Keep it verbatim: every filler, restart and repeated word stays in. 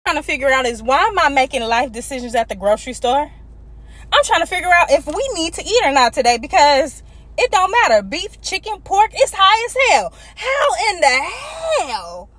trying to figure out is, why am I making life decisions at the grocery store? I'm trying to figure out if we need to eat or not today, because it don't matter. Beef, chicken, pork, it's high as hell. How in the hell